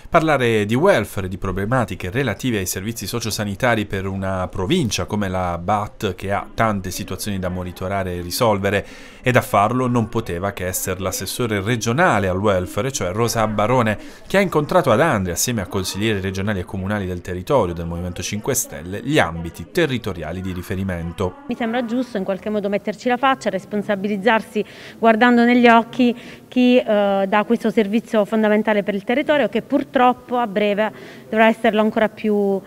Parlare di welfare, di problematiche relative ai servizi sociosanitari per una provincia come la BAT, che ha tante situazioni da monitorare e risolvere, ed a farlo non poteva che essere l'assessore regionale al welfare, cioè Rosa Barone, che ha incontrato ad Andria, assieme a consiglieri regionali e comunali del territorio del Movimento 5 Stelle, gli ambiti territoriali di riferimento. Mi sembra giusto in qualche modo metterci la faccia, responsabilizzarsi guardando negli occhi chi dà questo servizio fondamentale per il territorio, che purtroppo a breve dovrà esserlo ancora più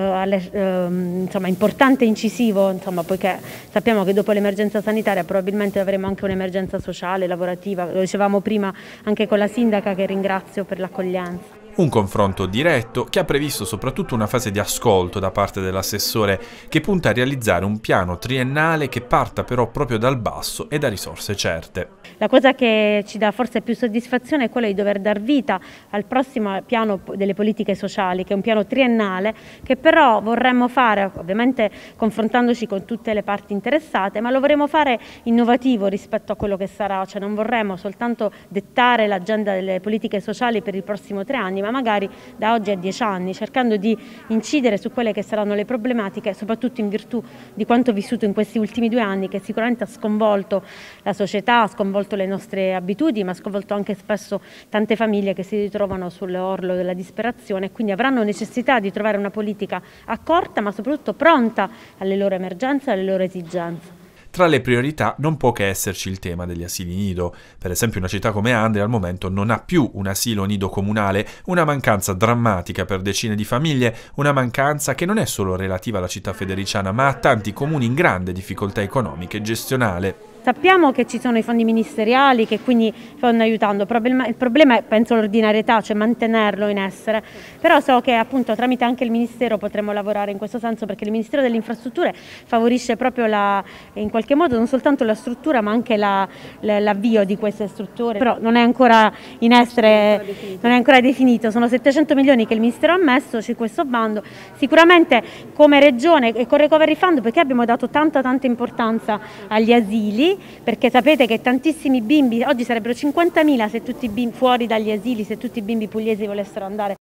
importante e incisivo, poiché sappiamo che dopo l'emergenza sanitaria probabilmente avremo anche un'emergenza sociale, lavorativa, lo dicevamo prima anche con la sindaca, che ringrazio per l'accoglienza. Un confronto diretto che ha previsto soprattutto una fase di ascolto da parte dell'assessore, che punta a realizzare un piano triennale che parta però proprio dal basso e da risorse certe. La cosa che ci dà forse più soddisfazione è quella di dover dar vita al prossimo piano delle politiche sociali, che è un piano triennale, che però vorremmo fare ovviamente confrontandoci con tutte le parti interessate, ma lo vorremmo fare innovativo rispetto a quello che sarà, cioè non vorremmo soltanto dettare l'agenda delle politiche sociali per i prossimi 3 anni, ma magari da oggi a 10 anni, cercando di incidere su quelle che saranno le problematiche, soprattutto in virtù di quanto vissuto in questi ultimi 2 anni, che sicuramente ha sconvolto la società, ha sconvolto le nostre abitudini, ma ha sconvolto anche spesso tante famiglie che si ritrovano sull'orlo della disperazione e quindi avranno necessità di trovare una politica accorta, ma soprattutto pronta alle loro emergenze e alle loro esigenze. Tra le priorità non può che esserci il tema degli asili nido. Per esempio una città come Andria al momento non ha più un asilo nido comunale, una mancanza drammatica per decine di famiglie, una mancanza che non è solo relativa alla città federiciana, ma a tanti comuni in grande difficoltà economica e gestionale. Sappiamo che ci sono i fondi ministeriali che quindi stanno aiutando, il problema è penso l'ordinarietà, cioè mantenerlo in essere, però so che appunto tramite anche il Ministero potremo lavorare in questo senso, perché il Ministero delle Infrastrutture favorisce proprio in qualche modo non soltanto la struttura ma anche l'avvio di queste strutture, però non è ancora in essere, non è ancora definito, sono 700 milioni che il Ministero ha messo su questo bando, sicuramente come Regione e con Recovery Fund, perché abbiamo dato tanta importanza agli asili, perché sapete che tantissimi bimbi, oggi sarebbero 50.000 se tutti i bimbi fuori dagli asili, se tutti i bimbi pugliesi volessero andare